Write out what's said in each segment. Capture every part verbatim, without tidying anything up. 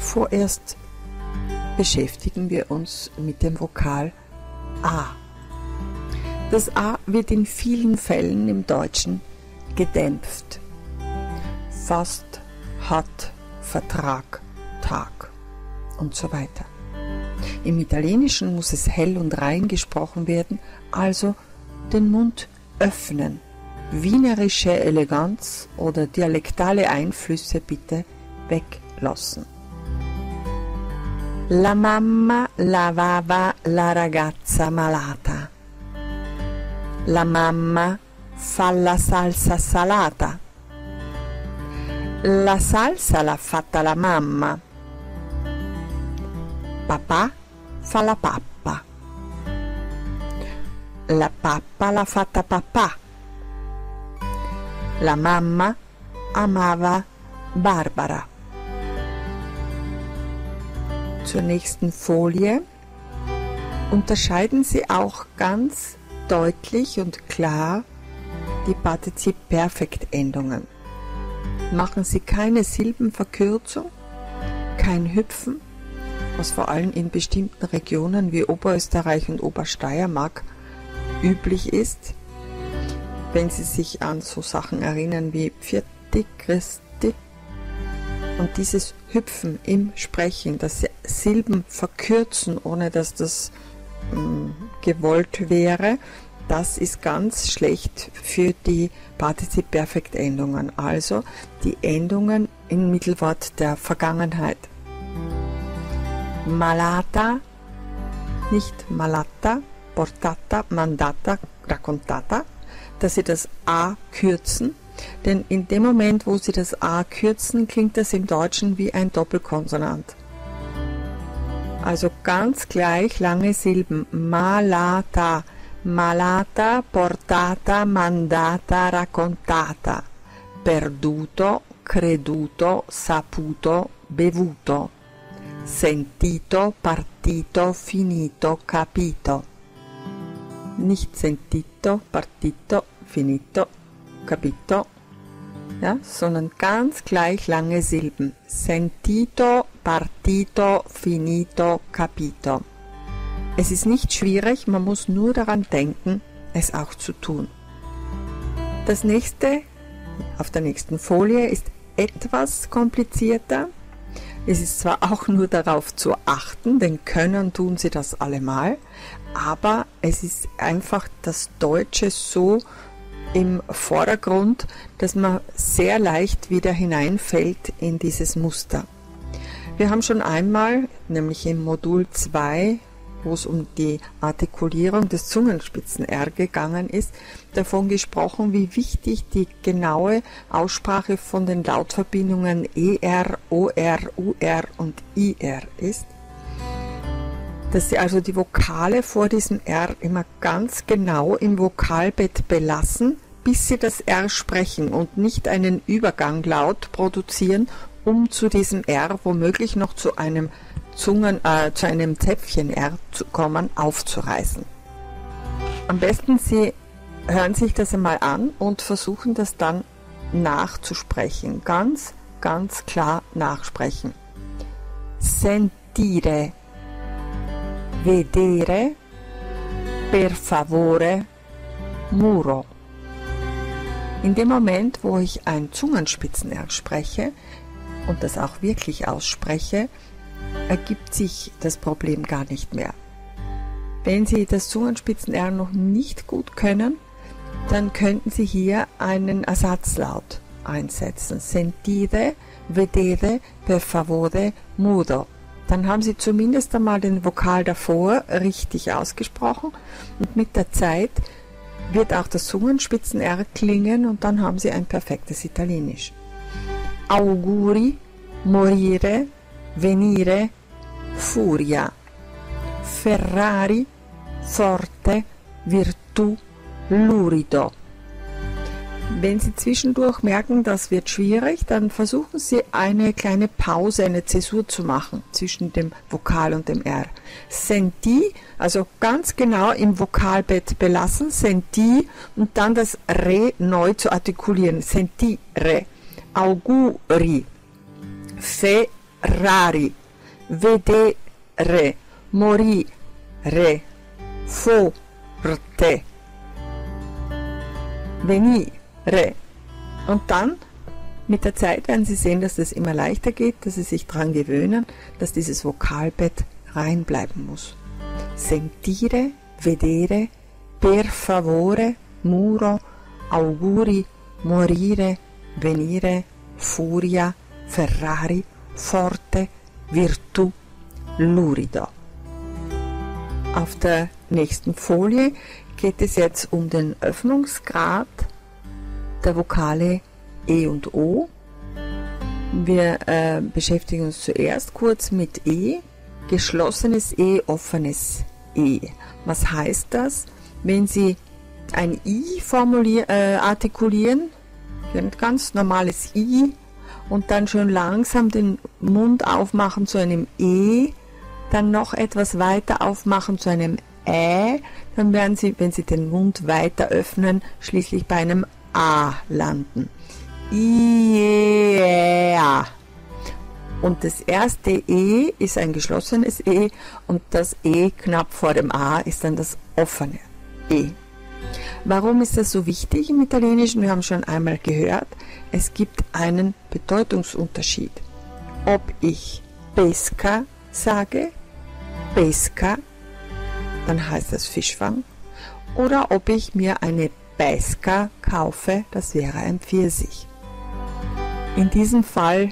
Vorerst beschäftigen wir uns mit dem Vokal A. Das A wird in vielen Fällen im Deutschen gedämpft. Fast, hat, Vertrag, Tag und so weiter. Im Italienischen muss es hell und rein gesprochen werden, also den Mund öffnen. Wienerische Eleganz oder dialektale Einflüsse bitte weglassen. La mamma lavava la ragazza malata. La mamma fa la salsa salata. La salsa l'ha fatta la mamma. Papà fa la pappa. La pappa l'ha fatta papà. La mamma amava Barbara. Zur nächsten Folie unterscheiden Sie auch ganz deutlich und klar die Partizip-Perfekt-Endungen. Machen Sie keine Silbenverkürzung, kein Hüpfen, was vor allem in bestimmten Regionen wie Oberösterreich und Obersteiermark üblich ist. Wenn Sie sich an so Sachen erinnern wie Pfiat Christi und dieses Hüpfen im Sprechen, dass Sie Silben verkürzen, ohne dass das mh, gewollt wäre, das ist ganz schlecht für die Partizip-Perfekt-Endungen, also die Endungen im Mittelwort der Vergangenheit. Malata, nicht malata, portata, mandata, raccontata, dass Sie das A kürzen, denn in dem Moment, wo Sie das A kürzen, klingt das im Deutschen wie ein Doppelkonsonant. Also ganz gleich lange Silben. Malata, malata, portata, mandata, raccontata, perduto, creduto, saputo, bevuto, sentito, partito, finito, capito. Nicht sentito, partito, finito, capito, ja, sondern ganz gleich lange Silben. Sentito, partito, finito, capito. Es ist nicht schwierig, man muss nur daran denken, es auch zu tun. Das nächste, auf der nächsten Folie, ist etwas komplizierter. Es ist zwar auch nur darauf zu achten, denn können tun Sie das allemal, aber es ist einfach das Deutsche so im Vordergrund, dass man sehr leicht wieder hineinfällt in dieses Muster. Wir haben schon einmal, nämlich im Modul zwei, wo es um die Artikulierung des Zungenspitzen-R gegangen ist, davon gesprochen, wie wichtig die genaue Aussprache von den Lautverbindungen E R, O R, U R und I R ist. Dass Sie also die Vokale vor diesem R immer ganz genau im Vokalbett belassen, bis Sie das R sprechen und nicht einen Überganglaut produzieren, um zu diesem R womöglich noch zu einem Zungen, äh, zu einem Zäpfchen R zu kommen, aufzureißen. Am besten Sie hören sich das einmal an und versuchen das dann nachzusprechen. Ganz, ganz klar nachsprechen. Sentire, vedere, per favore, muro. In dem Moment, wo ich ein Zungenspitzen-R spreche und das auch wirklich ausspreche, ergibt sich das Problem gar nicht mehr. Wenn Sie das Zungenspitzen-R noch nicht gut können, dann könnten Sie hier einen Ersatzlaut einsetzen. Sentire, vedere, per favore, mudo. Dann haben Sie zumindest einmal den Vokal davor richtig ausgesprochen und mit der Zeit wird auch das Zungenspitzen-R klingen und dann haben Sie ein perfektes Italienisch. Auguri, morire, venire, furia, Ferrari, forte, virtù, lurido. Wenn Sie zwischendurch merken, das wird schwierig, dann versuchen Sie eine kleine Pause, eine Zäsur zu machen zwischen dem Vokal und dem R. Senti, also ganz genau im Vokalbett belassen, senti und dann das Re neu zu artikulieren. Sentire, auguri, Ferrari, vedere, morire, forte, venire. Und dann mit der Zeit werden Sie sehen, dass das immer leichter geht, dass Sie sich daran gewöhnen, dass dieses Vokalbett reinbleiben muss. Sentire, vedere, per favore, muro, auguri, morire, venire, furia, Ferrari, forte, virtù, lurido. Auf der nächsten Folie geht es jetzt um den Öffnungsgrad der Vokale E und O. Wir äh, beschäftigen uns zuerst kurz mit E, geschlossenes E, offenes E. Was heißt das? Wenn Sie ein I formulier, äh, artikulieren, ein ganz normales I, und dann schon langsam den Mund aufmachen zu einem E, dann noch etwas weiter aufmachen zu einem Ä, dann werden Sie, wenn Sie den Mund weiter öffnen, schließlich bei einem A landen. I-A. Und das erste E ist ein geschlossenes E und das E knapp vor dem A ist dann das offene E. Warum ist das so wichtig im Italienischen? Wir haben schon einmal gehört, es gibt einen Bedeutungsunterschied. Ob ich pesca sage, pesca, dann heißt das Fischfang, oder ob ich mir eine pesca kaufe, das wäre ein Pfirsich. In diesem Fall,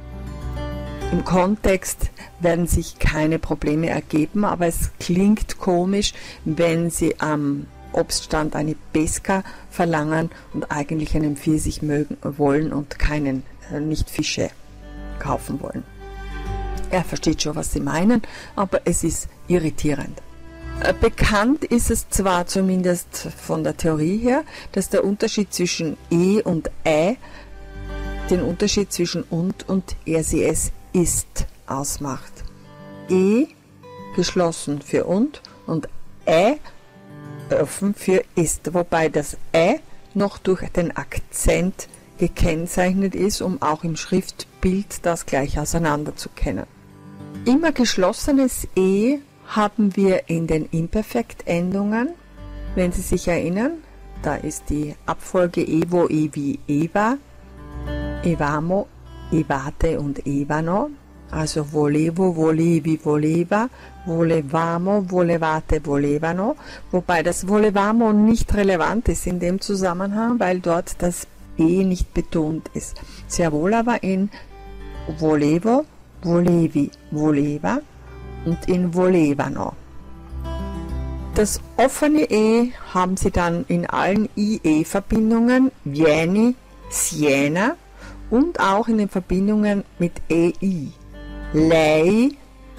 im Kontext, werden sich keine Probleme ergeben, aber es klingt komisch, wenn Sie am Obststand eine pesca verlangen und eigentlich einen Pfirsich mögen wollen und keinen, äh, nicht Fische kaufen wollen. Er versteht schon, was Sie meinen, aber es ist irritierend. Äh, bekannt ist es zwar zumindest von der Theorie her, dass der Unterschied zwischen E und Ä den Unterschied zwischen und und er, sie, es, ist ausmacht. E geschlossen für und und Ä offen für ist, wobei das Ä noch durch den Akzent gekennzeichnet ist, um auch im Schriftbild das gleich auseinander zu kennen. Immer geschlossenes E haben wir in den Imperfektendungen, wenn Sie sich erinnern, da ist die Abfolge Evo, Evi, Eva, Evamo, Evate und Evano, also volevo, volevi, voleva, volevamo, volevate, volevano, wobei das volevamo nicht relevant ist in dem Zusammenhang, weil dort das E nicht betont ist. Sehr wohl aber in volevo, volevi, voleva und in volevano. Das offene E haben Sie dann in allen I E Verbindungen, vieni, Siena, und auch in den Verbindungen mit E I. Lei,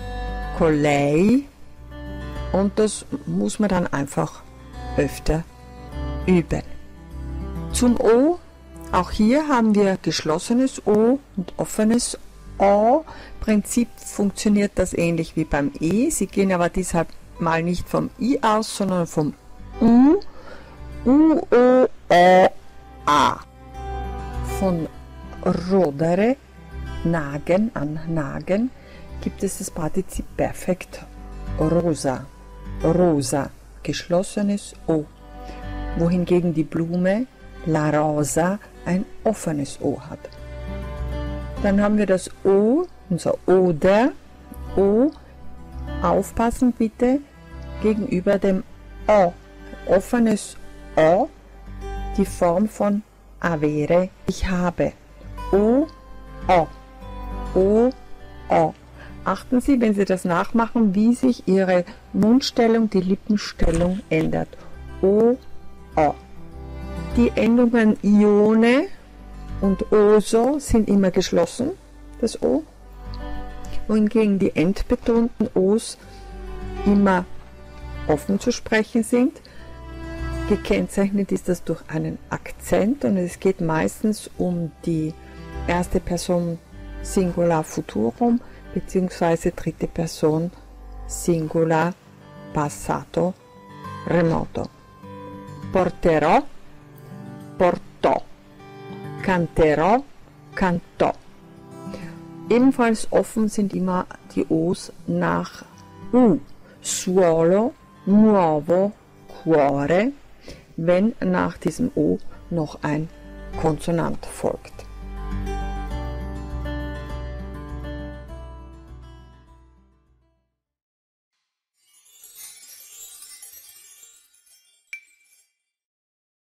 colei, und das muss man dann einfach öfter üben. Zum O, auch hier haben wir geschlossenes O und offenes O. Im Prinzip funktioniert das ähnlich wie beim E. Sie gehen aber deshalb mal nicht vom I aus, sondern vom U. U, O, O, A. Von rodere, nagen, annagen, gibt es das Partizip Perfekt rosa, rosa, geschlossenes O, wohingegen die Blume, la rosa, ein offenes O hat. Dann haben wir das O, unser Oder, O, aufpassen bitte, gegenüber dem O, offenes O, die Form von avere, ich habe. O, O, O, O. Achten Sie, wenn Sie das nachmachen, wie sich Ihre Mundstellung, die Lippenstellung ändert. O, O. Die Endungen Ione und Oso sind immer geschlossen, das O, wohingegen die endbetonten Os immer offen zu sprechen sind. Gekennzeichnet ist das durch einen Akzent und es geht meistens um die erste Person Singular Futurum bzw. dritte Person Singular Passato Remoto. Porterò, portò. Canterò, cantò. Ebenfalls offen sind immer die O's nach U. Suolo, nuovo, cuore, wenn nach diesem O noch ein Konsonant folgt.